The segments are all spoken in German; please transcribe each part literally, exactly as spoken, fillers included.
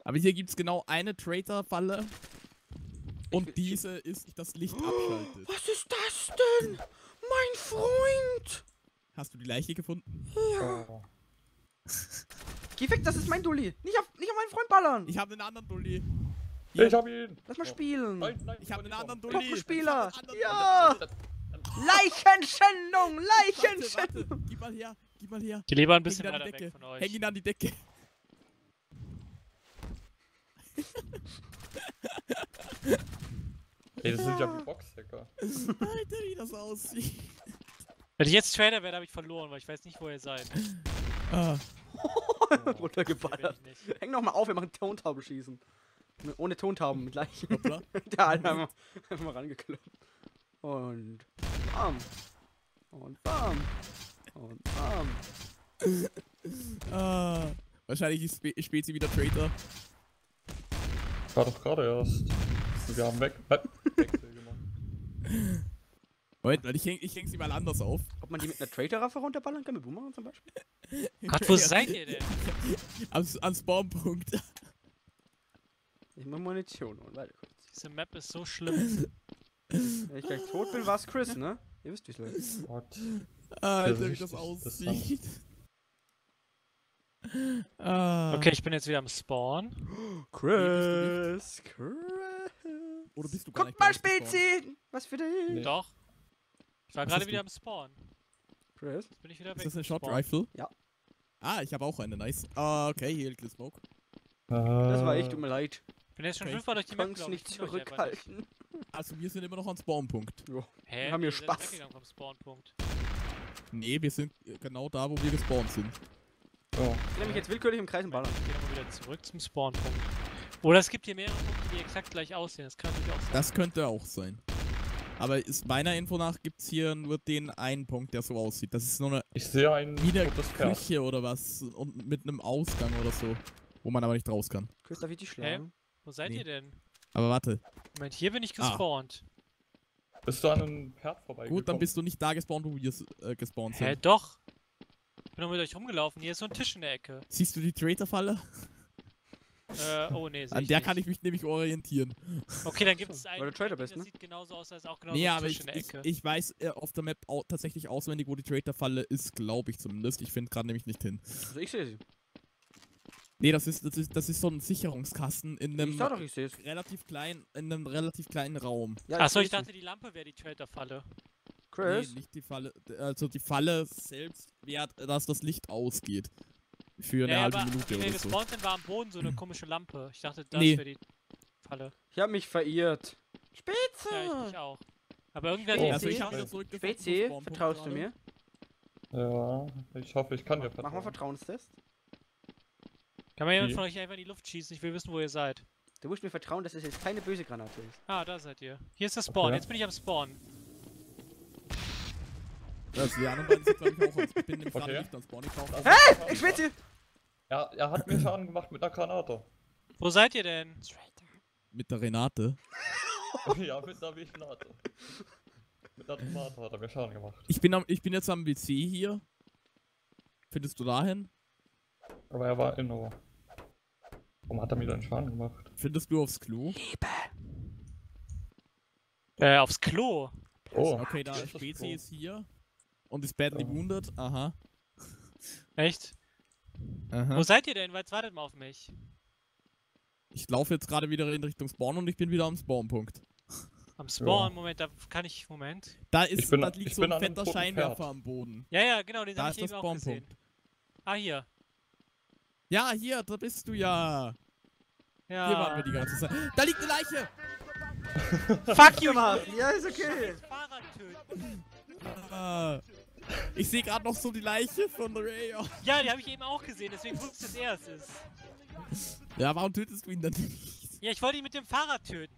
Aber hier gibt es genau eine Traitor-Falle. Und diese ist, das Licht abschaltet. Was ist das denn? Mein Freund! Hast du die Leiche gefunden? Ja. Oh. Geh weg, das ist mein Dulli. Nicht auf, nicht auf meinen Freund ballern. Ich habe einen anderen Dulli. Hier. Ich hab ihn. Lass mal spielen. Nein, nein, ich habe einen anderen Dulli. Puppenspieler. Ja. Leichenschändung, Leichenschändung. Warte, warte. Gib mal her, gib mal her. Die Leber ein bisschen weiter weg von euch. Häng ihn an die Decke. Ey, das sind ja wie Boxhacker. Alter, wie das aussieht. Wenn ich jetzt Trader wäre, habe ich verloren, weil ich weiß nicht, wo ihr seid. Ah. Runtergeballert. Häng noch mal auf, wir machen Tontauben schießen. Ohne Tontauben, mit Leichen. Hoppla. Der Alter einfach, einfach mal rangekloppt. Und bam. Und bam. Und bam. Ah. Wahrscheinlich ist Spe Spezi wieder Traitor. War doch gerade erst. Wir haben weg. Wechsel gemacht. Moment, weil ich häng, ich häng sie mal anders auf. Ob man die mit einer Traitor-Raffe runterballern kann, mit Boomerang zum Beispiel? Gott, wo seid ihr denn? Am, am Spawnpunkt. Ich mach Munition und weiter kurz. Diese Map ist so schlimm. Wenn ich gleich tot bin, war's Chris, ne? Ihr wisst, wie's läuft. What? Alter, wie das aussieht. Ah. Okay, ich bin jetzt wieder am Spawn. Chris, Chris. Oder bist du gar Guck nicht mal, Spezi! Was für dich? Nee. Doch. Ich war Was gerade hast wieder du? am Spawn. Chris? Jetzt bin ich wieder weg. Ist das eine vom Short Spawn. Rifle? Ja. Ah, ich habe auch eine, nice. Ah, okay, hier liegt der Smoke. Das war ich, tut mir leid. Ich bin jetzt schon Okay. fünfmal durch die Ich Map konnte es gelaufen. nicht ich find euch einfach nicht. zurückhalten. Also wir sind immer noch am Spawnpunkt. Jo. Hä? Wir haben hier Ihr seid Spaß. weggegangen vom Spawnpunkt. Nee, wir sind genau da, wo wir gespawnt sind. Oh. Ich nehme mich jetzt willkürlich im Kreis und ballern. Ich geh nochmal wieder zurück zum Spawnpunkt. Oder es gibt hier mehrere Punkte, die exakt gleich aussehen. Das kann natürlich auch sein. Das könnte auch sein. Aber ist meiner Info nach gibt es hier nur den einen Punkt, der so aussieht. Das ist nur eine Ich sehe ein wieder totes Pferd. Küche oder was und mit einem Ausgang oder so, wo man aber nicht raus kann. Chris, darf ich dich schlagen? Wo seid Nee. ihr denn? Aber warte, Moment, hier bin ich Ah. gespawnt. Bist du an einem Pferd vorbeigekommen? gut, dann bist du nicht da gespawnt, wo wir äh, gespawnt sind. Hä, doch. Ich bin doch mit euch rumgelaufen. Hier ist so ein Tisch in der Ecke. Siehst du die Traitor-Falle? Äh, oh nee, seh An ich der nicht. kann ich mich nämlich orientieren. Okay, dann gibt es einen. Weil du Traitor bist, das ne? sieht genauso aus, als auch genau Nee, so ein aber Tisch ich, in der ich, Ecke. ich weiß äh, auf der Map au tatsächlich auswendig, wo die Traitor-Falle ist, glaube ich zumindest. Ich finde gerade nämlich nicht hin. Also ich sehe sie. Nee, das ist, das ist, das ist so ein Sicherungskasten in Ich einem sag doch, ich sehe es. relativ kleinen, in einem relativ kleinen Raum. Ja, Achso, seh ich sie. dachte, die Lampe wäre die Traitor-Falle. Chris? Nee, nicht die Falle. Also die Falle selbst wäre, dass das Licht ausgeht. Für eine Ja, halbe aber Minute wie wir oder so. gespawnt sind, war am Boden so eine komische Lampe. Ich dachte, das Nee. wäre die Falle. Ich hab mich verirrt. Spitze! Ja, ich mich auch. Aber irgendwer Oh. hat Also die ich habe Spezi? wieder zurückgefunden zum Spezi, Spawnpunkt vertraust du gerade. mir? Ja, ich hoffe, ich kann dir Mach mal vertrauen. Vertrauenstest. Kann mal jemand Wie? von euch einfach in die Luft schießen? Ich will wissen, wo ihr seid. Du musst mir vertrauen, dass es jetzt keine böse Granate ist. Ah, da seid ihr. Hier ist der Spawn. Okay. Jetzt bin ich am Spawn. Also die anderen beiden sind glaube ich auch am Ich bin nämlich gerade Okay. nicht am Spawn. Ich kaufe Also, Ich Spitze! Er, er hat mir Schaden gemacht mit einer Granate. Wo seid ihr denn? mit der Renate. Ja, mit einer Granate. Mit einer Tomate hat er mir Schaden gemacht. Ich bin, am, ich bin jetzt am W C hier. Findest du dahin? Aber er war inno. Warum hat er mir dann Schaden gemacht? Findest du aufs Klo? Äh, aufs Klo. Oh, Okay, da das ist Spezi cool. ist hier. Und ist badly Ja. wounded. Aha. Echt? Aha. Wo seid ihr denn? Jetzt wartet mal auf mich. Ich laufe jetzt gerade wieder in Richtung Spawn und ich bin wieder am Spawnpunkt. Am Spawn, Ja. Moment, da kann ich. Moment. Da ist, Ich bin- da liegt ich so bin ein an einem fetter toten Scheinwerfer Pferd. am Boden. Ja, ja, genau, den Da habe ist ich der eben auch gesehen. Spawnpunkt. Ah, hier. Ja, hier, da bist du ja. Ja. Hier waren wir die ganze Zeit. Da liegt eine Leiche! Fuck you, Gemacht. Ja, ist okay. Das Fahrrad töten. Ah. Ich sehe gerade noch so die Leiche von Ray. Oh. Ja, die habe ich eben auch gesehen, deswegen wusste ich, dass er es ist. Ja, warum tötest du ihn dann nicht? Ja, ich wollte ihn mit dem Fahrrad töten.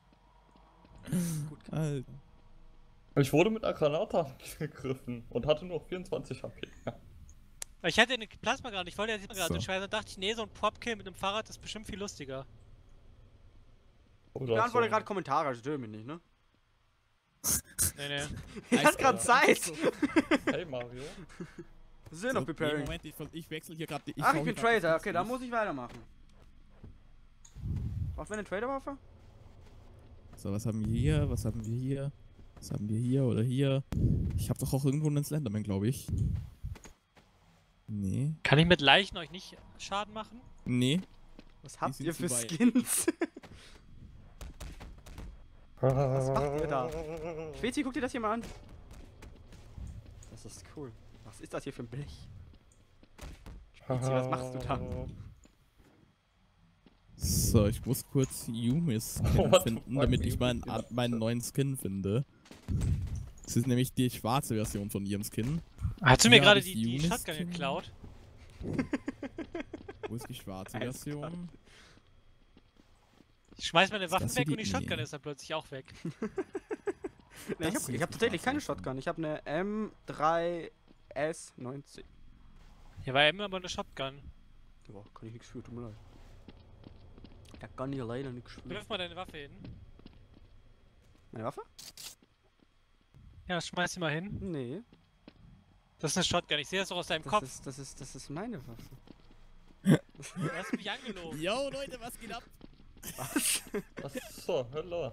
Alter. Ich wurde mit einer Granate angegriffen und hatte nur vierundzwanzig H P. Ja. Weil ich hatte eine Plasma-Granate, ich wollte jetzt gerade So. so schwer, dann dachte ich, nee, so ein Prop-Kill mit einem Fahrrad ist bestimmt viel lustiger. Ich Oder beantworte so. gerade Kommentare, also stör mich nicht, ne? Nee, nee. Ich hab grad Zeit! Hey Mario. Wir sind noch So, nee, preparing. Moment, ich, ich wechsle hier gerade. Ach, ich bin Traitor, okay, da muss ich weitermachen. Braucht man eine Traderwaffe? So, was haben wir hier? Was haben wir hier? Was haben wir hier oder hier? Ich habe doch auch irgendwo einen Slenderman, glaube ich. Nee. Kann ich mit Leichen euch nicht Schaden machen? Nee. Was habt sind ihr für zu weit. Skins? Was macht ihr da? Schwezi, guck dir das hier mal an. Das ist cool. Was ist das hier für ein Blech? Spezi, was machst du da? So, ich muss kurz Yumis What the finden, fuck, damit wie ich meinen, geht das? meinen neuen Skin finde. Das ist nämlich die schwarze Version von ihrem Skin. Hast du mir Hier gerade hab ich die, die Yumis Shotgun Skin. geklaut? Wo ist die schwarze Alles Version? Ich schmeiß meine Waffen das weg die- und die Shotgun nee. ist dann plötzlich auch weg. Nee, ich Das habe hier ich hab ist die tatsächlich keine schwarze Shotgun. Ich habe eine M drei S neunzig. Hier war immer aber eine Shotgun. Ja, kann ich nichts für, tut mir leid. Da kann ich leider nichts für. Wirf mal deine Waffe hin. Meine Waffe? Ja, schmeiß sie mal hin. Nee. Das ist eine Shotgun, ich sehe das doch aus deinem Das Kopf. ist, das ist, das ist meine Waffe. Du hast mich angelogen. Yo, Leute, was geht ab? Was? Was zur Hölle?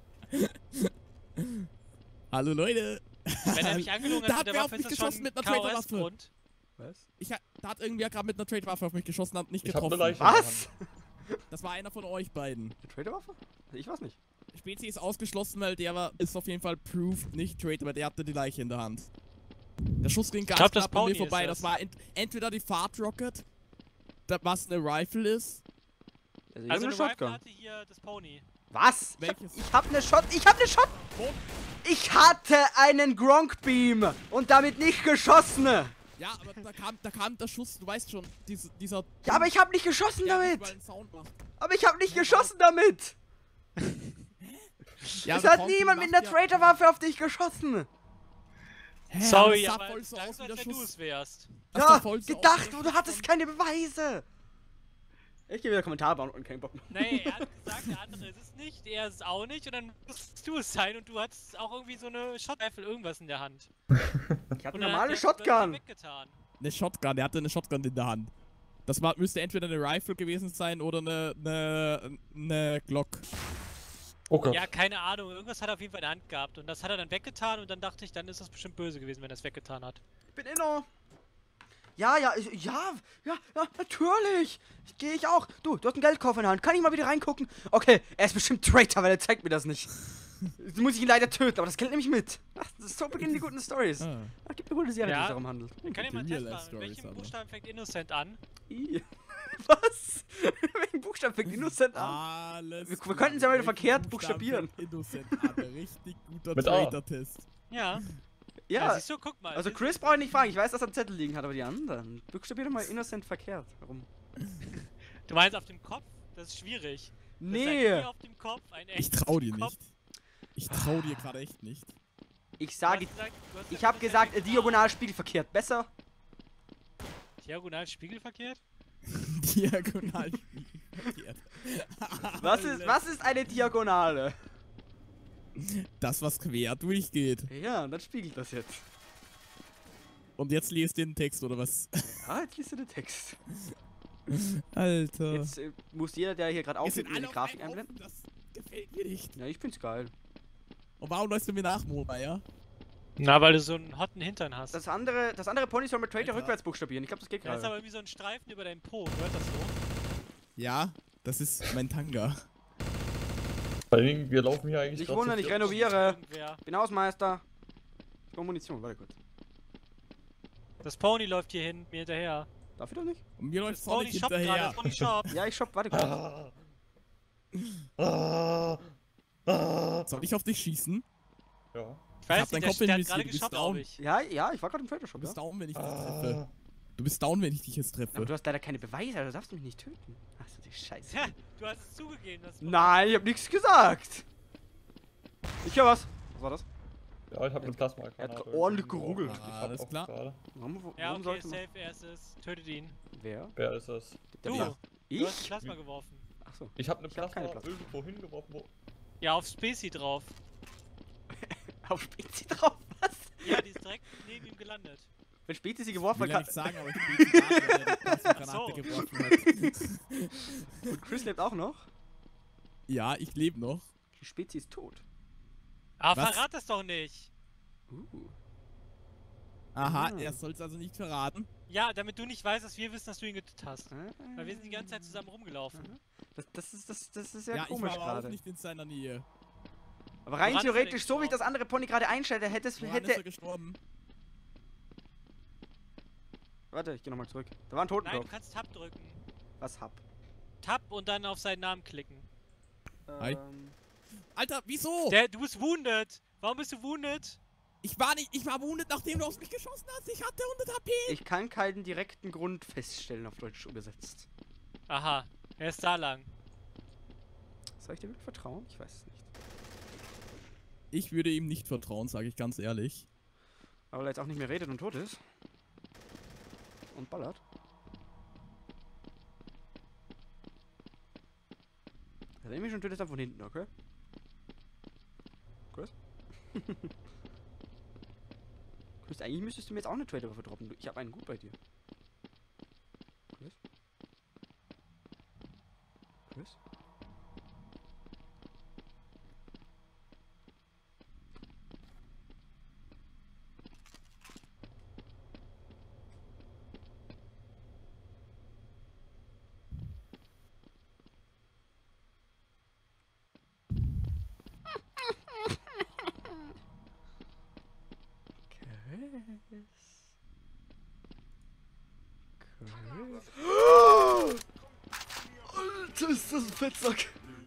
Hallo, Leute. Wenn er mich angelogen Da hat hat mit der wer auf Waffe, mich ist das geschossen schon mit einer K O Traderwaffe. S-Grund. Was? Ich, ha- da hat irgendwer gerade mit einer Trade-Waffe auf mich geschossen, hat nicht Ich hab getroffen. eine Leiche. Was? Das war einer von euch beiden. Eine Traderwaffe? Ich weiß nicht. Spezi ist ausgeschlossen, weil der war, ist auf jeden Fall proved nicht Trade, aber der hatte die Leiche in der Hand. Der Schuss ging ganz glaub, das knapp an mir Pony vorbei. ist Das das. war ent entweder die Fart Rocket, da, was eine Rifle ist. Also, ich Also hab eine eine Rifle Shotgun. hatte hier das Pony. Was? Ich hab, Welches? ich hab eine Shot. Ich hab eine Shot. Wo? Ich hatte einen Gronk Beam und damit nicht geschossen. Ja, aber da kam, da kam der Schuss, du weißt schon, diese, dieser... Ja, aber ich hab nicht geschossen der damit. nicht mal einen Sound macht. Aber ich hab nicht geschossen damit. Ja, Es der hat Conky niemand mit macht einer ja- Traderwaffe auf dich geschossen. Hä, Sorry, das sah aber voll so klang aus so, wie als der wenn du Schuss. es wärst. Das sah Ja, voll so aus gedacht, wie der aber du Schuss hattest von- keine Beweise. Ich gebe wieder Kommentare und keinen Bock mehr. Nee, er hat gesagt, der andere ist es nicht, er ist es auch nicht und dann musst du es sein und du hattest auch irgendwie so eine Shot-Rifle irgendwas in der Hand. Ich hatte Und eine dann hat normale der es Shotgun. plötzlich weggetan. Eine Shotgun, der hatte eine Shotgun in der Hand. Das war, müsste entweder eine Rifle gewesen sein oder eine, eine, eine Glock. Oh Gott. Ja, keine Ahnung, irgendwas hat er auf jeden Fall in der Hand gehabt und das hat er dann weggetan und dann dachte ich, dann ist das bestimmt böse gewesen, wenn er es weggetan hat. Ich bin inno. Ja, ja, ich, ja, ja, ja, natürlich. Ich gehe ich auch. Du, du hast einen Geldkoffer in der Hand. Kann ich mal wieder reingucken? Okay, er ist bestimmt Traitor, weil er zeigt mir das nicht. Jetzt muss ich ihn leider töten, aber das Geld nehme ich mit. Ach, das ist so beginnen die guten Stories. Ah. Es gibt eine gute Serie, die Ja. sich darum handelt. Wir können ja mal Die einen Test Real-Life machen. Mit welchem Stories, aber. Buchstaben fängt Innocent an? I. Was? Welchen Buchstaben fängt Innocent an? Alles Wir- wir klar. könnten es ja mal Welchen verkehrt Buchstaben buchstabieren. fängt Innocent an? Richtig guter Mit A. Trader-Test. Ja. Ja, siehst du, guck mal. also hier Chris ist- brauche ich nicht fragen. Ich weiß, dass er einen Zettel liegen hat, aber die anderen. Buchstabier doch mal Innocent verkehrt. Warum? Du meinst auf dem Kopf? Das ist schwierig. Das ist ein Nee. I auf dem Kopf, ein Ich echtes trau dir Kopf. nicht. Ich trau dir gerade echt nicht. Ich Du sage, hast gesagt- du hast ich gesagt, habe das ist gesagt, ein äh, diagonal spiegelverkehrt. Besser? Diagonal spiegelverkehrt? Diagonal verkehrt. Was ist, was ist eine Diagonale? Das, was quer durchgeht. Ja, und dann spiegelt das jetzt. Und jetzt liest den Text, oder was? Ah, jetzt liest du den Text. Alter. Jetzt äh, muss jeder, der hier gerade Wir sind aufnimmt, mir die alle auf Grafik einen einblenden. Haufen, das gefällt mir nicht. Ja, ich find's geil. Und warum läufst du mir nach, Mobile? Na, weil du so einen hotten Hintern hast. Das andere, das andere Pony soll mit Trader Alter. rückwärts buchstabieren. Ich glaube, das geht Da ist aber gerade. irgendwie so ein Streifen über deinem Po. Hört das so? Ja, das ist mein Tanga. Vor allen Dingen, wir laufen hier eigentlich Nicht grad wundern, zu ich viert. renoviere. Irgendwer. Bin Hausmeister. Ich brauche Munition, warte kurz. Das Pony läuft hier hin, mir hinterher. Darf ich doch nicht? Und mir Das läuft auch Pony nicht shoppt gerade, hinterher. das Pony shoppt. Ja, ich shop, warte kurz. Ah. Ah. Ah. Soll ich auf dich schießen? Ja. Ich hab weiß deinen nicht, der, Kopf der hat investiert, gerade du bist geshoppt, down. glaube ich. Ja, ja, ich war gerade im Trader Du Shop, bist ja. down, wenn ich dich Ah. treffe. Du bist down, wenn ich dich jetzt Aber treffe. du hast leider keine Beweise, also darfst du mich nicht töten. Achso, die Scheiße. Ja, du hast es zugegeben. Das Nein, ich hab nichts gesagt. Ich höre was. Was war das? Ja, ich hab eine Plasma. Er hat ordentlich geruggelt. Ah, alles klar. Warum, warum Ja, okay, sollte man... safe, er ist es. Tötet ihn. Wer? Wer ist es? Der Du, Bär. du hast Ich? Plasma geworfen. Achso. Ich hab eine Ich hab Plasma, keine Plasma. irgendwo hingeworfen. Wo? Ja, auf Spacey drauf. Auf Spezi drauf, was? Ja, die ist direkt neben ihm gelandet. Wenn Spezi sie Ich geworfen will ja hat, nicht sagen, aber ich bin die Granate Ach so. geworfen hat. und Chris lebt auch noch. Ja, ich lebe noch. Die Spezies ist tot. Aber Was? verrat das doch nicht. Uh. Aha, Ah. er soll es also nicht verraten. Ja, damit du nicht weißt, dass wir wissen, dass du ihn getötet hast. Ah. Weil wir sind die ganze Zeit zusammen rumgelaufen. Das, das, ist, das, das ist ja, Ja, ich komisch war aber auch gerade. nicht in seiner Nähe. Aber rein Woran ist er theoretisch, denn so wie ich das gestorben? andere Pony gerade einstelle, hätte es. Woran ist er Hätte. gestorben? Warte, ich geh nochmal zurück. Da war ein Nein, du Totenkopf. kannst Tab drücken. Was hab? Tab und dann auf seinen Namen klicken. Hi. Ähm, Alter, wieso? Der, du bist wounded. Warum bist du wounded? Ich war nicht, ich war wounded, nachdem du auf mich geschossen hast. Ich hatte hundert H P. ich kann keinen direkten Grund feststellen, auf Deutsch übersetzt. Aha, er ist da lang. Soll ich dir wirklich vertrauen? Ich weiß es nicht. Ich würde ihm nicht vertrauen, sage ich ganz ehrlich. Aber weil er jetzt auch nicht mehr redet und tot ist. Und ballert. Wenn er mich schon tötet, dann von hinten, okay? Chris? Chris, eigentlich müsstest du mir jetzt auch eine Trader-Waffe droppen. Du- Ich habe einen gut bei dir. Chris? Chris? Chris. Chris. Alter, ist das ein Fettsack.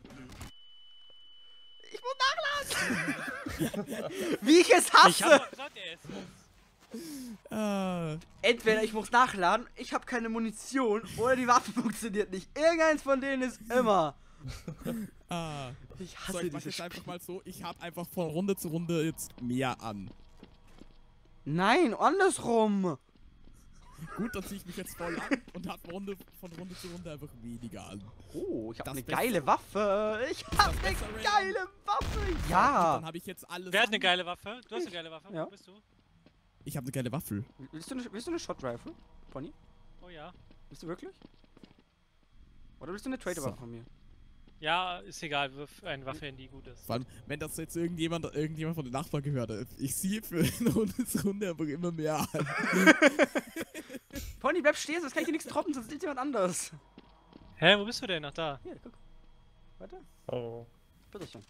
Ich muss nachladen. Wie ich es Ich hasse. hab doch gesagt, er ist es. Ah, Entweder ich muss nachladen, ich habe keine Munition oder die Waffe funktioniert nicht. Irgendeins von denen ist immer. ah. Ich So, hasse ich mach dieses jetzt einfach Spiel. mal so, ich habe einfach von Runde zu Runde jetzt mehr an. Nein, andersrum. Gut, dann ziehe ich mich jetzt voll an und habe Runde, von Runde zu Runde einfach weniger an. Oh, ich habe Das eine Beste- geile Waffe. Ich habe eine besser, Ray? geile Waffe. Gut, Ja. dann habe ich jetzt alles Wer hat an. eine geile Waffe? Du hast eine geile Waffe. Ja. Wo bist du? Ich habe eine geile Waffel. Willst du eine, willst du eine Shot Rifle, Pony? Oh ja. Willst du wirklich? Oder willst du eine Trader Waffe So. von mir? Ja, ist egal. Wirf eine Waffe hin, die gut ist. Vor allem, wenn das jetzt irgendjemand, irgendjemand von den Nachbarn gehört hat. Ich ziehe für eine Runde zu Runde einfach immer mehr an. Pony, bleib stehen, sonst kann ich dir nichts droppen, sonst ist jemand anders. Hä, wo bist du denn? Ach, da. Hier, guck. Warte. Oh. Bitteschön.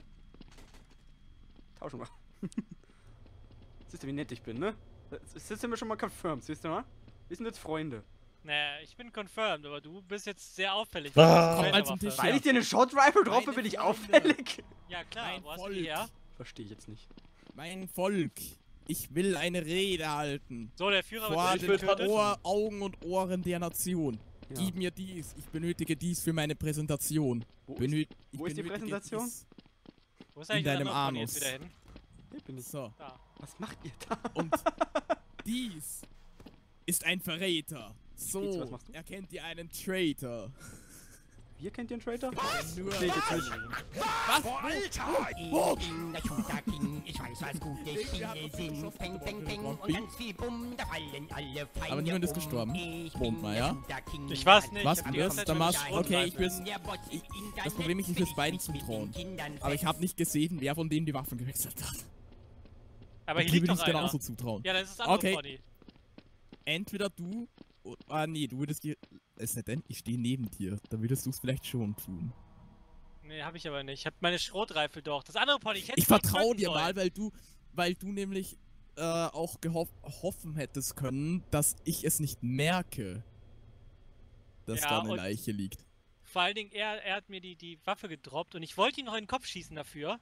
Tauschen wir. Siehst du, wie nett ich bin, ne? Das sind wir schon mal confirmed, siehst du mal? Wir sind jetzt Freunde. Naja, ich bin confirmed, aber du bist jetzt sehr auffällig. Ah. Mit Komm mal deiner zum Waffe. Tisch. Weil ich dir eine Shot Rifle droppe, Meine bin ich Freunde. auffällig. Ja klar, Mein wo hast du Volk. die her? Verstehe ich jetzt nicht. Mein Volk, ich will eine Rede halten. So, der Führer Vor wird ich den will getötet. Ohr, Augen und Ohren der Nation. Ja. Gib mir dies, ich benötige dies für meine Präsentation. Wo ist, Benöt ich wo ist die benötige Präsentation? dies. Wo ist eigentlich in unser deinem anderer Pony jetzt Anus. wieder hin? hier bin ich. So, Da. Was macht ihr da? und dies ist ein Verräter. Geht's, So, was machst du? erkennt ihr einen Traitor. Hier kennt ihr einen Trader? Nur Verstehe ich jetzt nicht. Was? Alter! Wo? Ich bin der Shooter King, ich weiß, was gute Wir haben Spiele uns sind. geschossen, Peng, peng, peng drauf. und ganz viel Bumm, da fallen alle Feinde Aber niemand ist um. gestorben. Ich Wohnt bin mal, der ja? Shooter King. Ich war's nicht. Was? ich hab die Du ganze wirst Zeit der schon Masch? geschrien. Okay, ich will's. Der Bot im Internet Das Problem ist, ich will's beiden spricht mit zutrauen. den Kindern Aber ich fest. habe nicht gesehen, wer von denen die Waffen gewechselt hat. Aber hier Die liegt würde doch ich einer. genauso zutrauen. Ja, das ist das andere Okay. Pony. Entweder du. o- Ah, nee, du würdest dir. Es sei denn, ich stehe neben dir. Dann würdest du es vielleicht schon tun. Nee, hab ich aber nicht. Ich hab meine Schrotreifel doch. Das andere Pony, ich hätte Ich es nicht vertraue töten dir sollen. mal, weil du. Weil du nämlich äh, auch gehoff hoffen hättest können, dass ich es nicht merke. Dass Ja, da eine und- Leiche liegt. Vor allen Dingen, er, er hat mir die, die Waffe gedroppt und ich wollte ihn noch in den Kopf schießen dafür.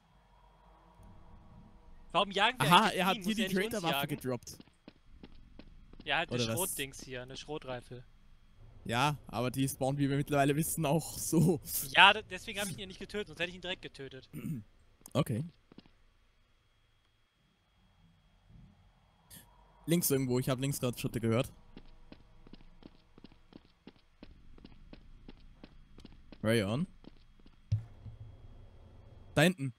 Warum jagen wir Aha, eigentlich er hat ihn? dir Muss die er nicht uns Traitor-Waffe jagen? gedroppt. Ja, halt eine Oder was? Schrotdings hier, eine Schrotreifel. Ja, aber die spawnen, wie wir mittlerweile wissen, auch so. Ja, da- deswegen habe ich ihn ja nicht getötet, sonst hätte ich ihn direkt getötet. Okay. Links irgendwo, ich habe links gerade Schritte gehört. Rayon. Da hinten.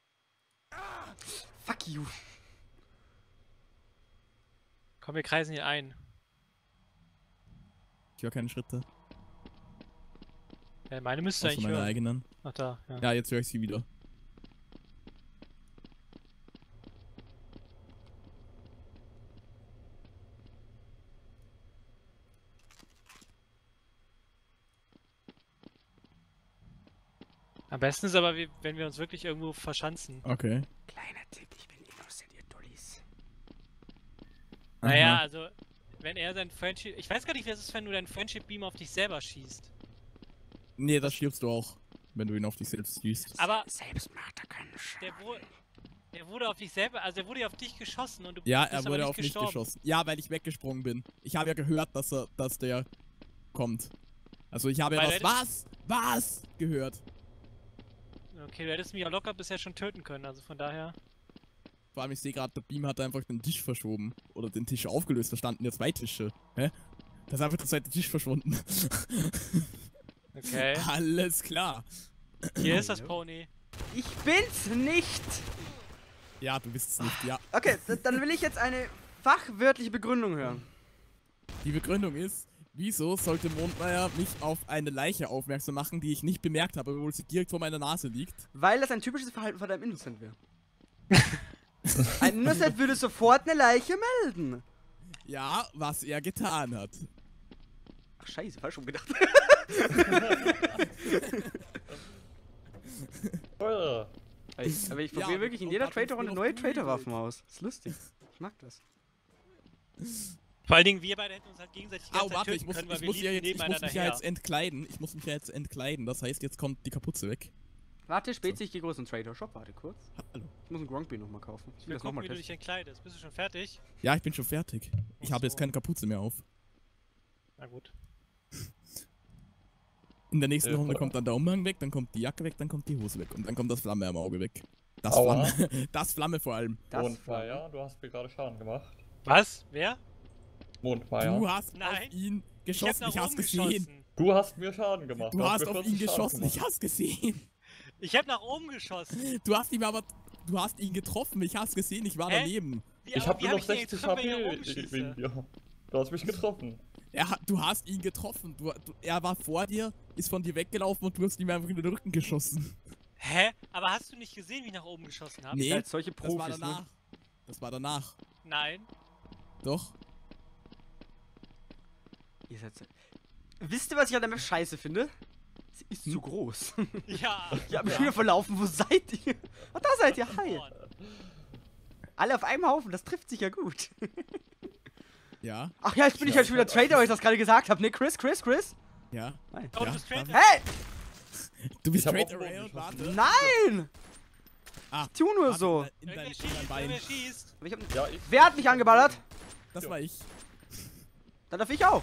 Fuck you. Komm, wir kreisen hier ein. Ich höre keine Schritte. Ja, meine müsste Außer eigentlich meine hören. eigenen. Ach da, ja. Ja, jetzt höre ich sie wieder. Am besten ist aber, wie- wenn wir uns wirklich irgendwo verschanzen. Okay. Kleiner Tipp, ich bin innocent, ihr Dullis. Naja, Aha. also, wenn er sein Friendship... Ich weiß gar nicht, wie es ist, wenn du deinen Friendship Beam auf dich selber schießt. Nee, da stirbst du auch, wenn du ihn auf dich selbst siehst. Aber Selbst macht er keinen der, Schaden. wo, der wurde auf dich selber... Also, der wurde ja auf dich geschossen und du Ja, bist er aber wurde nicht auf mich gestorben. geschossen. Ja, weil ich weggesprungen bin. Ich habe ja gehört, dass er, dass der kommt. Also ich habe ja Weil was, was, was gehört. Okay, du hättest mich ja locker bisher schon töten können, also von daher... Vor allem, ich sehe gerade, der Beam hat einfach den Tisch verschoben. Oder den Tisch aufgelöst, da standen ja zwei Tische. Hä? Da ist einfach der zweite Tisch verschwunden. Okay. Alles klar. Hier ist das Pony. Ich bin's nicht! Ja, du bist es nicht, ja. Okay, d- dann will ich jetzt eine fachwörtliche Begründung hören. Die Begründung ist, wieso sollte Mondmeier mich auf eine Leiche aufmerksam machen, die ich nicht bemerkt habe, obwohl sie direkt vor meiner Nase liegt? Weil das ein typisches Verhalten von einem Innocent wäre. Ein Innocent würde sofort eine Leiche melden. Ja, was er getan hat. Ach scheiße, falsch umgedacht. Feuer. Aber ich, aber ich Ja, probiere wirklich in und jeder hat uns Traitor-Runde nur neue noch Traitor-Waffen aus. Das ist lustig. Ich mag das. Vor allen Dingen, wir beide hätten uns halt gegenseitig die ganze Au, Zeit warte, töten ich muss, können, weil ich wir muss, ja liefen jetzt, ich muss nebeneinander mich ja her. jetzt entkleiden. Ich muss mich ja jetzt entkleiden. Das heißt, jetzt kommt die Kapuze weg. Warte, Spezi, ich gehe groß in den Trader-Shop. Warte kurz. Hallo. Ich muss einen Gronkby nochmal kaufen. Ich Ich will will das gucken, nochmal wie du dich testen. entkleidest. Bist du schon fertig? Ja, ich bin schon fertig. Ich Ach habe jetzt so. keine Kapuze mehr auf. Na gut. In der nächsten Äh, Runde oder? kommt dann der Umhang weg, dann kommt die Jacke weg, dann kommt die Hose weg und dann kommt das Flamme am Auge weg. Das Aua. Flamme. Das Flamme vor allem. Das Mondmeier, du hast mir gerade Schaden gemacht. Was? Wer? Mondmeier. Du hast Nein. auf ihn Ich hab geschossen, nach ich hab's oben gesehen. geschossen. Du hast mir Schaden gemacht. Du hast mir auf vierzig ihn Schaden geschossen, gemacht. ich hab's gesehen. Ich hab nach oben geschossen. Du hast ihn aber. Du hast ihn getroffen, ich hab's gesehen, ich war Hä? daneben. Wie, Ich aber hab wie nur noch ich den sechzig getroffen, wenn ich nach H oben P schieße? wegen dir. Du hast mich getroffen. Er, hat- du hast ihn getroffen. Du, du, er war vor dir, ist von dir weggelaufen und du hast ihm einfach in den Rücken geschossen. Hä? Aber hast du nicht gesehen, wie ich nach oben geschossen habe? Nee, seid solche das war Profis, danach. ne? Das war danach. Nein. Doch. Ihr seid so. Wisst ihr, was ich an der Map scheiße finde? Sie ist Hm? zu groß. Ja. Ich hab mich wieder verlaufen. Wo seid ihr? Ach, da seid ihr. Hi. Vorn. Alle auf einem Haufen. Das trifft sich ja gut. Ja, Ach ja, jetzt bin ich halt schon wieder Trader, weil ich das gerade gesagt habe. Ne, Chris, Chris, Chris? ja. Nein. Oh, Ja, du bist Traitor. Hey! Du bist Ich hab Traitor auch Ray und geschossen. warte. Nein! Ah, Tu nur warte, so. In dein, Irgendwer in dein schießt, Bein. irgendwer schießt. Aber ich hab... Ja, ich. Wer hat mich angeballert? Das war ich. Dann darf ich auch.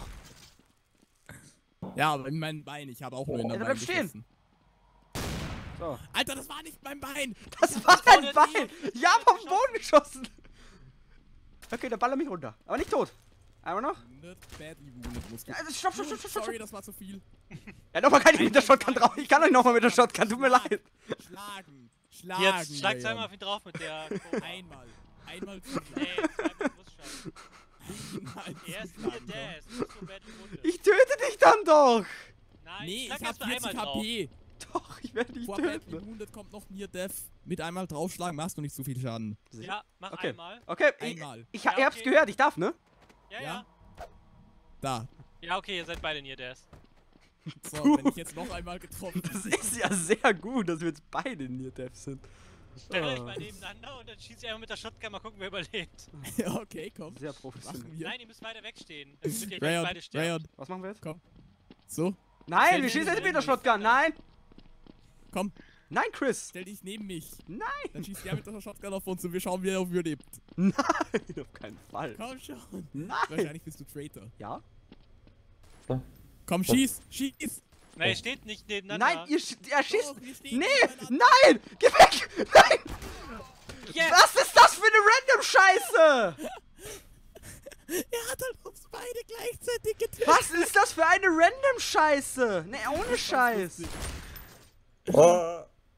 Ja, aber in meinem Bein. Ich habe auch nur in Ja, dein dann Bein bleib stehen. geschossen. So. Alter, das war nicht mein Bein. Das war ein wurde Bein. nie- Ich hab auf den Boden geschossen. Okay, dann baller mich runter. Aber nicht tot. Einmal noch. Wounded, badly wounded musst du. Ja, also stopp, stopp, stopp, stopp, stopp. Sorry, das war zu viel. Ja, nochmal kann ich mit der Shotgun drauf. Ich kann euch nochmal mit der Shotgun. Tut mir leid. Schlagen. Schlagen. Jetzt schlag Rayon. zweimal auf ihn drauf mit der. Einmal. Einmal zu Nee, zweimal muss schaffen. Einmal Er ist zu hier schlagen. Dash. Du bist so badly wounded. Ich töte dich dann doch. Nein, Nee, schlag ich hab erst mal vierzig einmal drauf. H P. Doch, ich werde dich Vor Badly töten. wounded kommt noch Near Death. Mit einmal draufschlagen machst du nicht so viel Schaden. Ja, mach Okay. einmal. Okay, ich, Einmal. ich, Ja, ihr hab's okay. gehört. Ich darf, ne? Ja, Ja? ja. Da. Ja, okay, ihr seid beide Near Dash. So, wenn ich jetzt noch einmal getroffen Das ist ja sehr gut, dass wir jetzt beide in Near Death sind. Stellt euch Ah. mal nebeneinander und dann schießt ihr einfach mit der Shotgun, mal gucken, wer überlebt. Ja, okay, komm. Sehr Machen professionell. wir. Nein, ihr müsst weiter wegstehen. Dann würdet ihr gleich Rayon, beide sterben. Rayon. Was machen wir jetzt? So, Nein, Stell wir dich schießen jetzt neben mit der mich. Shotgun. Nein. komm. Nein, Chris. Stell dich neben mich. Nein. Dann schießt der mit der Shotgun auf uns und wir schauen, wie er überlebt. Nein, auf keinen Fall. Komm schon. Nein. Wahrscheinlich bist du Traitor. Ja? Komm, schieß, schieß. Nein, ihr steht nicht nebeneinander. Nein, ihr sch er schießt. Doch, wir stehen Nee, nebeneinander. nein, geh weg. Nein. Yes! Was ist das für eine random Scheiße? Er hat halt uns beide gleichzeitig getötet. Was ist das für eine random Scheiße? Ne, ohne Scheiß. Oh,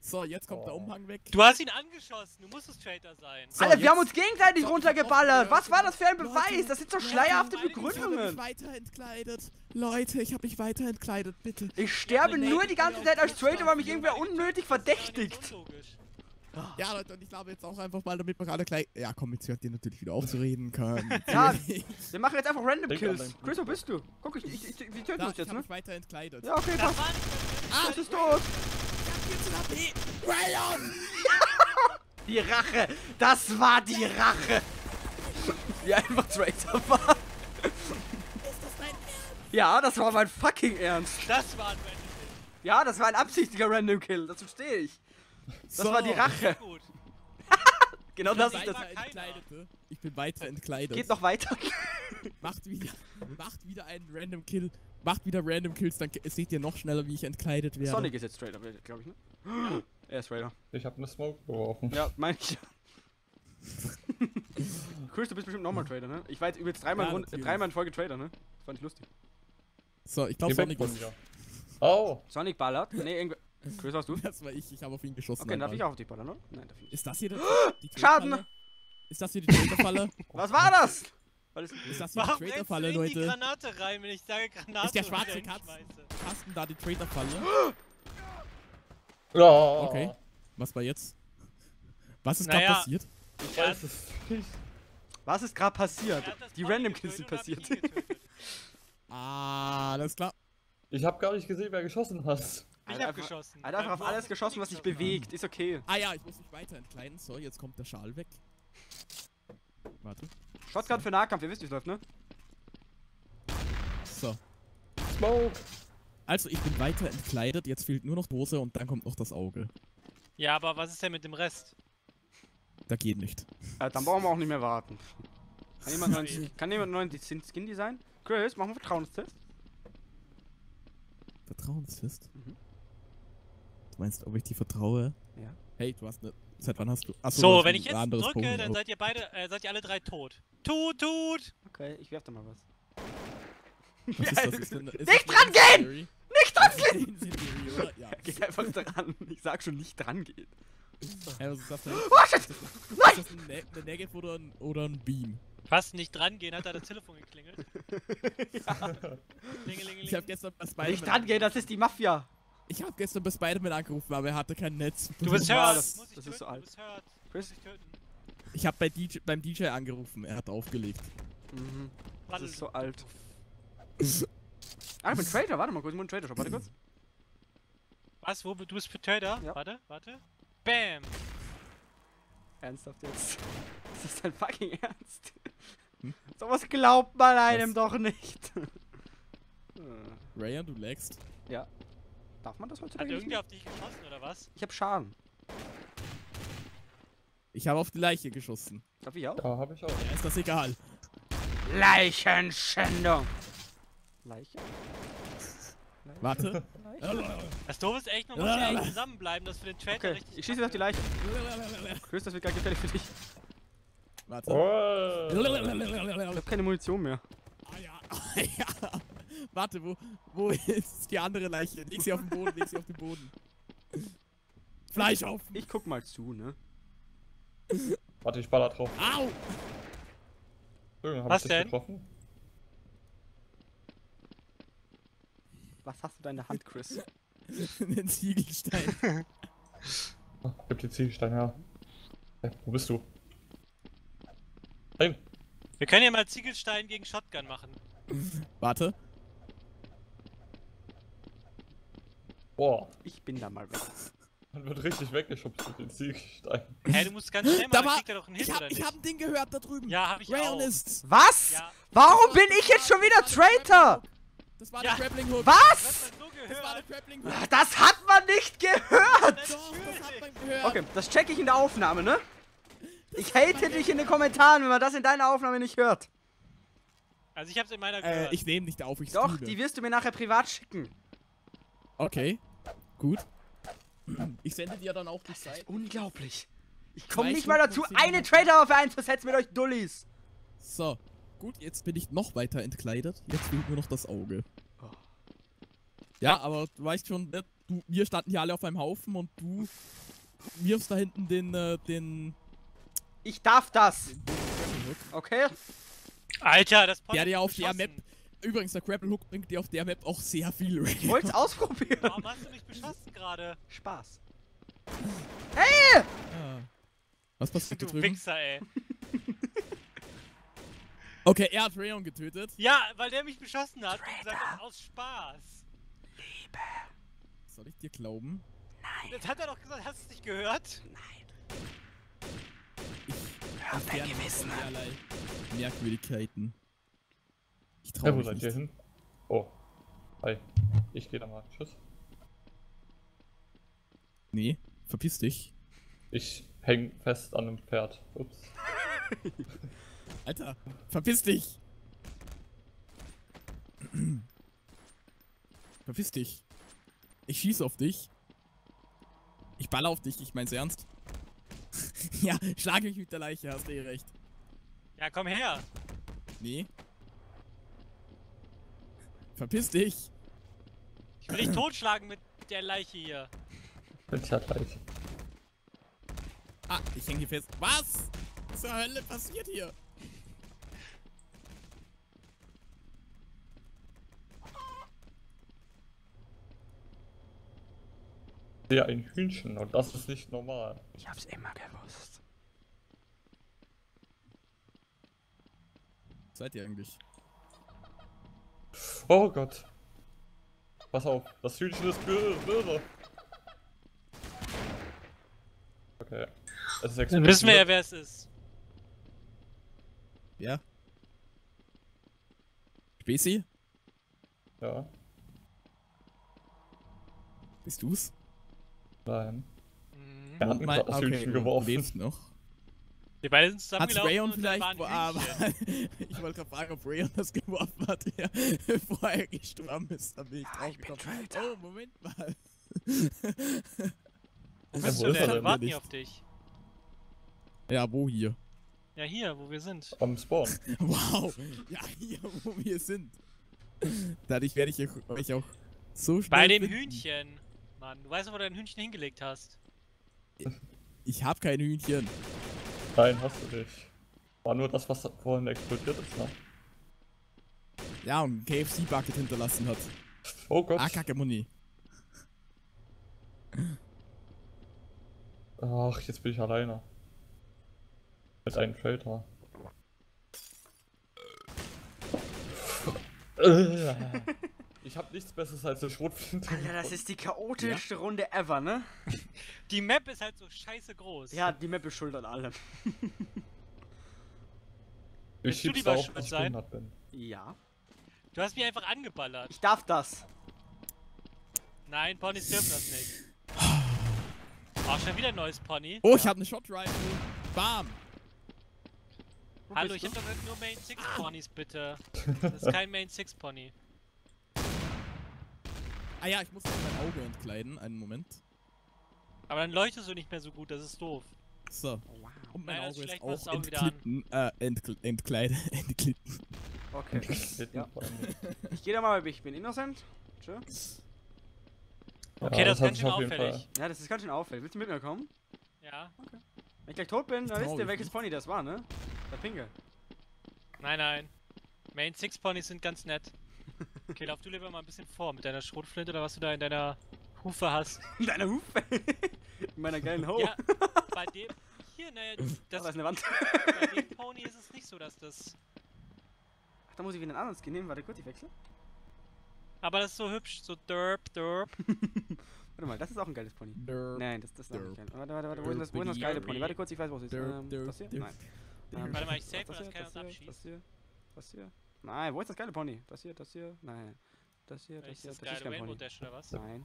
So, jetzt kommt der Oh. Umhang weg. Du hast ihn angeschossen, du musstest Traitor sein. So, Alter, wir jetzt- haben uns gegenseitig So, runtergeballert. Leute, Was war das für ein Leute, Beweis? Das sind so Leute, schleierhafte meine Ich habe mich Begründungen. weiter entkleidet. Leute, ich habe mich weiter entkleidet, bitte. Ich sterbe Nee, nur nee, die ganze nee, Zeit als nee, Traitor, weil mich nee, irgendwer nee, unnötig Das ist gar nicht verdächtigt. unlogisch. Ja, Leute, und ich glaube jetzt auch einfach mal, damit wir alle gleich... Ja, komm, jetzt hört ihr natürlich wieder aufzureden können. Ja, wir machen jetzt einfach Random Denk Kills. an dein Chris, wo bist du? Guck, ich, ich, ich, wir töten Da, uns ich jetzt, habe ne? mich weiter entkleidet. Ja, okay, Das passt. war nicht Ah, Das ist tot. vierzehn H P! Rayon! Die Rache. Das war die Rache. Wie einfach Traitor war. Ja, das war mein fucking Ernst. Das war ein Random Ja, das war ein absichtlicher Random Kill. Das verstehe ich. Das war die Rache. Kill. Gut. Genau das ist das. Weiter entkleidete. Ich bin weiter entkleidet. Geht noch weiter. Macht wieder, macht wieder einen Random Kill. Macht wieder Random Kills, dann k- seht ihr noch schneller, wie ich entkleidet werde. Sonic ist jetzt Traitor, glaube ich, ne? Er ist Traitor. Ich habe eine Smoke geworfen. Ja, mein ich. Chris, du bist bestimmt nochmal Traitor, ne? Ich war jetzt übrigens dreimal, Ja, Rund- natürlich. dreimal in Folge Traitor, ne? Das fand ich lustig. So, ich glaube Geh weg Sonic von ist... mir. Oh! Sonic ballert. Ne, irgendwer. Chris, hast du? Das war ich, ich habe auf ihn geschossen. Okay, darf einmal. ich auch auf dich ballern, oder? Nein, darf ich nicht. Ist das hier der, die Schaden! Traitor-Falle? Ist das hier die Traitor-Falle? Was war das? Was ist Ist das hier Warum die rennst du Traitor-Falle, in die Leute? Granate rein, wenn ich sage Granate Ist der und schwarze wieder Katz? hinschmeiße? Kasten da die Traitor-Falle? Ja! Okay. Was war jetzt? Was ist Naja. gerade passiert? Ich weiß es nicht. Was ist gerade passiert? Er hat das Die Pony Random Kills sind getötet und passiert. hab ihn getötet. Ah, alles klar. Ich habe gar nicht gesehen, wer geschossen hat. Ich Alter, hab einfach- geschossen. Er hat einfach Weil auf du alles hast geschossen, was sich geschossen. bewegt. Ist okay. Ah ja, ich muss mich weiter entkleiden. So, jetzt kommt der Schal weg. Warte. Shotgun für Nahkampf, ihr wisst, wie es läuft, ne? So. Smoke! Also, ich bin weiter entkleidet. Jetzt fehlt nur noch die Hose und dann kommt noch das Auge. Ja, aber was ist denn mit dem Rest? Da geht nicht. Äh, dann brauchen wir auch nicht mehr warten. Kann jemand einen neuen, kann jemand einen neuen Skin design? Chris, machen wir einen Vertrauenstest? Vertrauenstest? Mhm. Du meinst, ob ich die vertraue? Ja. Hey, du hast ne. Seit wann hast du. Achso, So, du hast wenn ein ich jetzt anderes drücke, Pokémon. dann seid ihr beide, äh, seid ihr alle drei tot. Tut, tut! Okay, ich werf da mal was. Was ist das? Ist denn, ist Nicht das dran gehen! Legendary? Nicht dran Das ist Legendary, oder? Ja. Geht einfach dran. Ich sag schon, nicht dran gehen. Hey, was ist das denn? Oh shit! Ist Nein! das ein, ne eine Negative oder ein, oder ein Beam? Fast nicht dran gehen, hat da das Telefon geklingelt. Klingelingeling. Ich hab gestern bei Spider-Man. Nicht dran gehen, das ist die Mafia. Ich hab gestern bei Spider-Man angerufen, aber er hatte kein Netz. Du bist Ja, hört. das- Muss ich das töten, ist so du alt. bist hört. Chris? Muss ich töten. Ich hab bei D J, beim D J angerufen, er hat aufgelegt. Mhm. Das Warte, ist so alt. Ah, ich bin Traitor, warte mal kurz, ich muss einen Traitor, warte kurz. Was? Wo? Du bist für Trader? Ja. Warte, warte. Bam! Ernsthaft jetzt? Ist das dein fucking Ernst? Sowas glaubt man einem Was? doch nicht. Rayan, du lagst. Ja. Darf man das Hat heutzutage nicht irgendwer mehr? auf dich geschossen oder was? Ich hab Schaden. Ich habe auf die Leiche geschossen. Darf ich auch? Da habe ich auch. Ja, ist das egal. Leichenschändung. Leiche? Warte. Das Doof ist echt, man muss ja echt zusammenbleiben, dass für den Trader Okay, richtig. ich schieße jetzt auf die Leiche. Chris, das wird gar gefährlich für dich. Warte. Oh. Ich hab keine Munition mehr. Ah ja. Ah, ja. Warte, wo, wo ist die andere Leiche? Leg sie auf den Boden, leg sie auf den Boden. Fleisch auf. Ich guck mal zu, ne? Warte, ich baller drauf. Au! Irgendwann hab Was ich dich denn? getroffen. Was hast du da in der Hand, Chris? Den Ziegelstein. Oh, gib die Ziegelsteine her. Hey, wo bist du? Hey, Wir können ja mal Ziegelstein gegen Shotgun machen. Warte. boah, Ich bin da mal weg. man wird richtig weggeschubst mit den Ziegelsteinen. Hä, du musst ganz schnell Da machen, dann war. kriegt er doch einen Hit Ich hab, oder ich nicht? hab ein Ding gehört da drüben. Ja, hab ich Rayon auch. ist. Was? Ja, Warum bin ich jetzt schon wieder Traitor? Das war Ja. der Grappling Hook. das Was? hat man so Das war der gehört. Grappling Hook. Das hat man nicht gehört! Doch, das hat man gehört. Okay, das check ich in der Aufnahme, ne? Ich hate dich in den Kommentaren, wenn man das in deiner Aufnahme nicht hört. Also ich hab's in meiner Äh, gehört. ich nehme nicht auf, ich Doch, streame. die wirst du mir nachher privat schicken. Okay. Gut. Ich sende dir dann auch die Zeit. Unglaublich. Ich komme Zwei nicht mal dazu, Stunden und zehn eine Traitor-Waffe einzusetzen mit euch Dullis. So. Gut, jetzt bin ich noch weiter entkleidet. Jetzt fehlt nur noch das Auge. Oh. Ja, aber du weißt schon, ne, du, wir standen hier alle auf einem Haufen und du wirfst da hinten den, äh, den... Ich darf das! den Grapple Hook. Okay? Alter, das Pony Der dir ist auf der beschossen. Map... Übrigens, der Grapple Hook bringt dir auf der Map auch sehr viel Range. Ich wollt's ausprobieren. Warum hast du mich beschossen gerade? Spaß. Ah. Was passiert Du da drüben? Wichser, ey. Okay, er hat Rayon getötet. Ja, weil der mich beschossen hat und gesagt hat, aus Spaß. Soll ich dir glauben? Das hat er doch gesagt, hast du es nicht gehört? Hör dein Gewissen. Allerlei Merkwürdigkeiten. Ich Ja, trau wo mich seid nicht. ihr hin? Oh. Hi. Ich geh da mal. Tschüss. Nee, verpiss dich. Ich häng fest an einem Pferd. Ups. Alter, verpiss dich! Verpiss dich. Ich schieße auf dich. Ich baller auf dich, ich mein's ernst. Ja, schlag mich mit der Leiche, hast du eh recht. Ja, komm her. Nee. Verpiss dich! Ich will dich totschlagen mit der Leiche hier. Bin ja gleich. Ah, ich häng hier fest. Was? Was zur Hölle passiert hier? Ich sehe ein Hühnchen und das ist nicht normal. Ich hab's immer gewusst. Was seid ihr eigentlich? Oh Gott. Pass auf, das Hühnchen ist bö- böse. Okay. Es ist Dann wissen wir ja, explodiert. wer es ist. Ja? Spezi? Ja, Bist du's? nein. Mhm. Er hat mir gerade das Hühnchen geworfen. Du lebst noch. Wir beide sind Hat's zusammengelaufen Rayon und dann vielleicht... war ein Boah, Hühnchen. aber ich wollte gerade fragen, ob Rayon das geworfen hat, ja, bevor er gestorben ist. Da bin ich Ah, ich bin draufgekommen. Traitor. Oh, Moment mal. Wo Ja, bist wo du ist er denn? denn? Wir warten Nicht. hier auf dich. Ja, wo hier? Ja, hier, wo wir sind. Am Spawn. Wow. Ja, hier, wo wir sind. Dadurch werde ich euch auch so schnell Bei dem finden. Hühnchen. Mann, du weißt doch, wo du dein Hühnchen hingelegt hast. Ich habe kein Hühnchen. Nein, hast du nicht. War nur das, was vorhin explodiert ist, ne? Ja, und ein K F C-Bucket hinterlassen hat. Oh Gott. Ah, kacke, Muni. Ach, jetzt bin ich alleine. Mit einem Traitor. Ich hab nichts Besseres als eine Schrotflinte. Alter, das ist die chaotischste Runde ever, ne? Die Map ist halt so scheiße groß. Ja, die Map ist schuld an allem. Ich Willst du schieb's lieber auf, schuld dass ich sein? behindert bin. Ja. Du hast mich einfach angeballert. Ich darf das. Nein, Ponys dürfen das nicht. Oh, schon wieder ein neues Pony. Oh, ich habe eine Shot Rifle. Bam. Wo Hallo, bist ich du? hab doch nur Main six Ponys, bitte. Das ist kein Main six Pony. Ah ja, ich muss noch mein Auge entkleiden. Einen Moment. Aber dann leuchtest du nicht mehr so gut, das ist doof. So. Wow. Und mein Nein, das Auge ist ist schlecht, machst auch du Auge wieder an. entglitten. Äh, entkl entkleide. entglitten. Okay. Glitten Ja. vor allem. Ich gehe da mal, ich bin innocent. Tschö. Okay, Ja, das ist hat ganz sich schön auf jeden auffällig. Ja, das ist ganz schön auffällig. Willst du mit mir kommen? Ja. Wenn ich gleich tot bin, dann wisst ihr, traurig, welches ne? Pony das war, ne? Der Pinke. Nein, nein. Main six Ponys sind ganz nett. Okay, lauf du lieber mal ein bisschen vor mit deiner Schrotflinte oder was du da in deiner Hufe hast. Deine Hufe. In meiner geilen Ho. Ja, bei dem. Hier, naja, Das das, ist eine Wand. bei dem Pony ist es nicht so, dass das. Ach, da muss ich wieder einen anderen Skin nehmen. Warte kurz, ich wechsle. Aber das ist so hübsch, so derp, derp. Warte mal, das ist auch ein geiles Pony. Derp. Nein, das, das ist auch nicht geil. Derp. Warte, warte, warte, wo ist das, wo ist das geile Pony? Warte kurz, ich weiß, wo es ist. Derp, Ähm, derp, das hier? derp. Nein. Ähm, Warte mal, ich save das mal, hier, dass keiner uns das hier, abschießt. das hier, das hier. Nein, wo ist das geile Pony? Das hier, das hier, nein. Das hier, das Ist hier, das das ist geile kein Rainbow Pony. Dash oder was? Nein.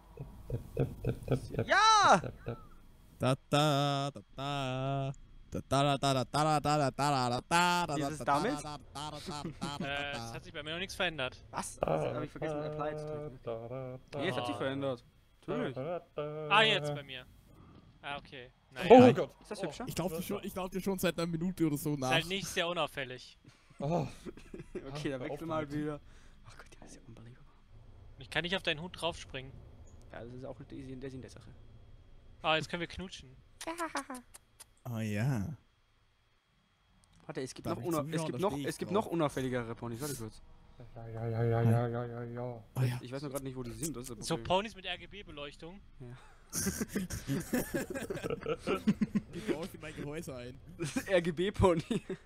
Ja! Ja! Da da da da. Da da da da da da da da da da da. Ist es damit? Äh, es hat sich bei mir noch nichts verändert. Was? Das habe ich vergessen, Apply zu drücken. Nee, es hat sich Oh. verändert. Natürlich. Ah, jetzt bei mir. Ah, okay. Naja, Oh Gott! Ist das hübscher? Ich glaube dir schon, ich glaub dir schon seit einer Minute oder so ist nach. halt nicht sehr unauffällig. Oh, Okay, dann hör auf wechsel mal damit. wieder. Ach Gott, das ist ja unbelievable. Ich kann nicht auf deinen Hut draufspringen. Ja, das ist auch der Sinn der Sinn der Sache. Ah, jetzt können wir knutschen. Oh ja. Warte, es gibt Darf noch, ich una zuschauen? es gibt Da noch, steh ich es gibt drauf. noch unauffälligere Ponys. Warte kurz. Ja, ja, ja, ja, ja, ja, ja, ja. Oh ja. Ich weiß nur gerade nicht, wo die sind. Das ist das So Problem. Ponys mit R G B-Beleuchtung. Ich baue in mein Gehäuse ein. Das ist R G B-Pony.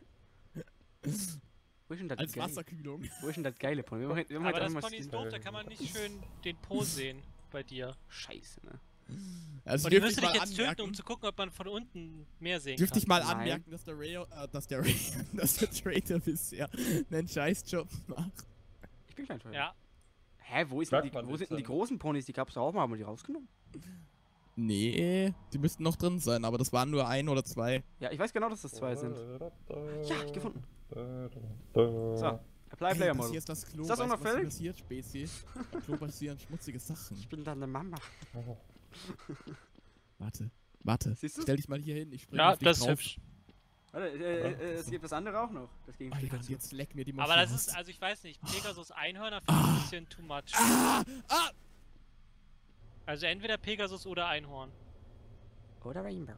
Wo ist denn das Als geil? Wasserkühlung. Wo ist denn das geile Pony? Wir machen, wir machen Aber jetzt das einfach mal Pony ist Stil- doof, da kann man nicht schön den Po sehen bei dir. Scheiße, ne? Also Und ich dürfte müsste ich dich mal jetzt töten, anmerken, um zu gucken, ob man von unten mehr sehen dürfte kann. ich mal Nein. anmerken, dass der Ray, äh, dass der Ray, dass der Traitor bisher einen Scheißjob macht. Ich bin kein Traitor. Ja, Hä, wo, ist denn die, Merkt man wo jetzt sind denn die dann. großen Ponys? Die gab's doch auch mal, haben wir die rausgenommen? Nee, die müssten noch drin sein, aber das waren nur ein oder zwei. Ja, ich weiß genau, dass das zwei sind. Ja, ich gefunden. So. So, Apply Hey, Player das Modus. hier ist das Klo. Ist das weißt du, was unauffällig? hier passiert, Spezi? Im Klo passieren schmutzige Sachen. Ich bin deine Mama. Warte, warte. Siehst du? Stell dich mal hier hin, ich spring ja auf dich das ist drauf. hübsch. Warte, äh, äh, es gibt das andere auch noch. Das Alter, Gegenstück. jetzt leck mir die Maschine. Aber das ist, also ich weiß nicht, Pegasus Einhörner finde ich ein bisschen too much. Ah! Ah! Also entweder Pegasus oder Einhorn. Oder Rainbow.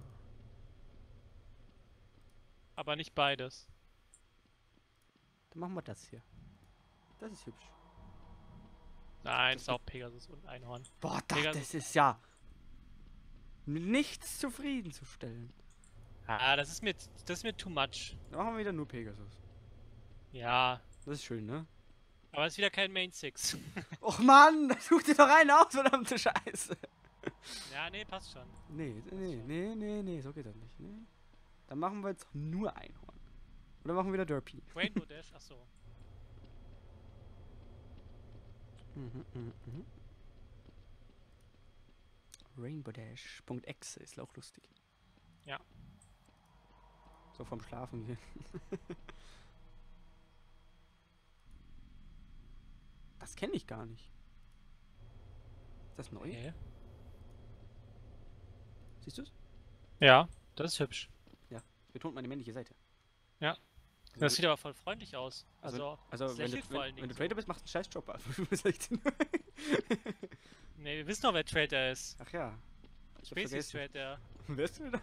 Aber nicht beides. Dann machen wir das hier. Das ist hübsch. Nein, ist auch Pegasus und Einhorn. Boah, das, Pegasus- das ist ja mit nichts zufriedenzustellen. Ah, das ist mir, das ist mir too much. Dann machen wir wieder nur Pegasus. Ja, Das ist schön, ne? aber es ist wieder kein Main Six. Och Mann, such dir doch einen aus, verdammte Scheiße. Ja, nee, passt schon. Nee, nee, nee, nee, nee, so geht das nicht. Nee. Dann machen wir jetzt nur Einhorn. Oder machen wir wieder Derpy. Rainbow Dash, achso. Mhm, mhm, mhm. Rainbow Dash.exe ist auch lustig. Ja. So vom Schlafen gehen. Das kenne ich gar nicht. Ist das neu? Okay. Siehst du's? Ja, das ist hübsch. Betont meine männliche Seite. Ja. Also, Das sieht aber voll freundlich aus. also, Also, also wenn, du, lächelt vor allen wenn, wenn Dingen du so. Trader bist, machst du einen scheiß Job. Also, du bist echt nee, wir wissen doch, wer Traitor ist. Ach ja. Ich hab's Species vergessen. Traitor. Wer ist denn da?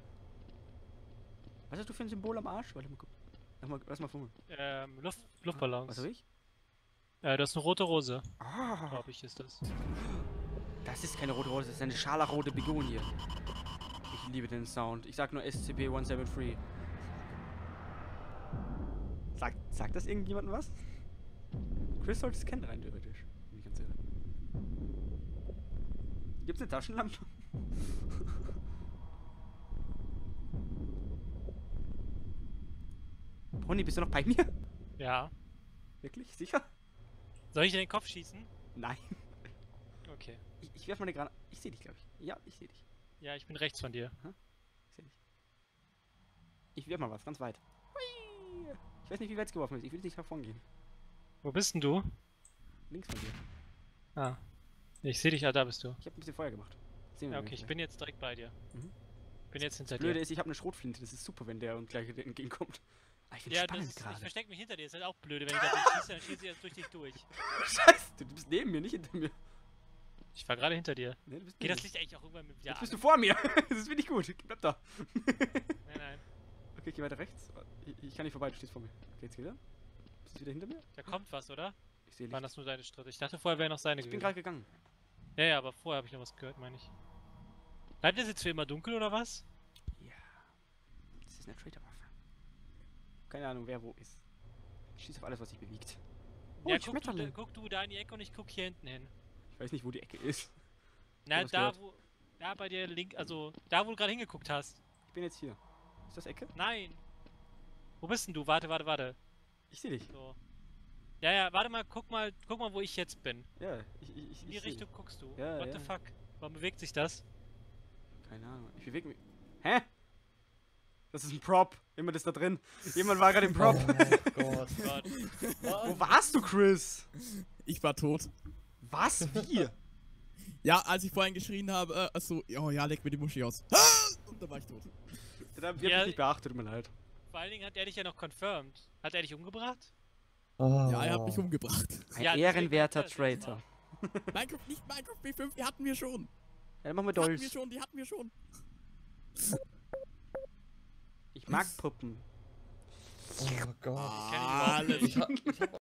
Was hast du für ein Symbol am Arsch? Warte mal gucken. Lass mal, lass mal fummeln. Ähm, Luft, Luftballons. Was hab ich? Äh, das ist eine rote Rose, Ah, glaube ich, ist das. das ist keine rote Rose, das ist eine scharlachrote Begonie. Ich liebe den Sound. Ich sag nur S C P hundertdreiundsiebzig. Sagt, sagt das irgendjemandem was? Chris sollte es kennen, rein theoretisch. Bin ich ganz ehrlich. Gibt's eine Taschenlampe? Pony, bist du noch bei mir? Ja. Wirklich? Sicher? Soll ich dir den Kopf schießen? Nein. Okay. Ich, ich werf mal eine Granate. Ich sehe dich, glaube ich. Ja, ich sehe dich. Ja, ich bin rechts von dir. Ich sehe dich. Ich werf mal was, ganz weit. Hui. Ich weiß nicht, wie weit es geworfen ist. Ich will nicht davon gehen. Wo bist denn du? Links von dir. Ah. Ich sehe dich, ah, da bist du. Ich habe ein bisschen Feuer gemacht. Sehen wir Ja, dann okay, ich gleich. bin jetzt direkt bei dir. Mhm. Bin jetzt hinter Blöde dir. ist, ich habe eine Schrotflinte. Das ist super, wenn der uns gleich entgegenkommt. Ah, ich bin Ja, das spannend ist, ich gerade. versteck mich hinter dir. Ist halt auch blöde. Wenn ich da schieße, dann schieße ich jetzt durch dich durch. Scheiße, du bist neben mir, nicht hinter mir. Ich war gerade hinter dir. Nee, du bist Geht neben das mir. Licht eigentlich auch irgendwann mit wieder Jetzt bist an? du vor mir. Das finde ich gut. Bleib da. Nein, nein. Okay, ich geh weiter rechts. Ich, ich kann nicht vorbei, du stehst vor mir. Okay, jetzt wieder. Bist du wieder hinter mir? Da kommt was, oder? Ich sehe Waren Licht. das nur deine Schritte? Ich dachte vorher wäre noch seine Ich bin gewesen. gerade gegangen. Ja, ja, aber vorher habe ich noch was gehört, meine ich. Bleibt das jetzt für immer dunkel, oder was? Ja. Das ist eine Traitor-Waffe. Keine Ahnung, wer wo ist. Ich schieße auf alles, was sich bewegt. Oh, ja, ein guck du, da, Schmetterling. guck du da in die Ecke und ich guck hier hinten hin. Ich weiß nicht, wo die Ecke ist. Na, was da gehört. wo... Da bei dir link... Also, da wo du gerade hingeguckt hast. Ich bin jetzt hier. Ist das Ecke? Nein! Wo bist denn du? Warte, warte, warte. Ich sehe dich. So. Ja, ja, warte mal, guck mal, guck mal, wo ich jetzt bin. Ja, ich, ich, ich, In die ich seh Richtung guckst du. Ja, What ja. the fuck? Warum bewegt sich das? dich. Keine Ahnung. Ich bewege mich. Hä? Das ist ein Prop. Jemand ist da drin. Jemand war gerade im Prop. Oh Gott. Gott. Wo warst du, Chris? Ich war tot. Was? Wie? Ja, als ich vorhin geschrien habe, äh, achso, oh ja, leck mir die Muschi aus. Ah! Und dann war ich tot. Den hab ich Ja. nicht beachtet, tut mir leid. Vor allen Dingen hat er dich ja noch confirmed. Hat er dich umgebracht? Ja, er hat mich umgebracht. Ein Ja, deswegen ehrenwerter hat er das jetzt Traitor. Minecraft, nicht Minecraft B fünf, die hatten wir schon. Ja, dann machen wir Die hatten wir Dolls. schon, die hatten wir schon. Ich mag Puppen. Oh Gott. Alles. Ich, ha ich hab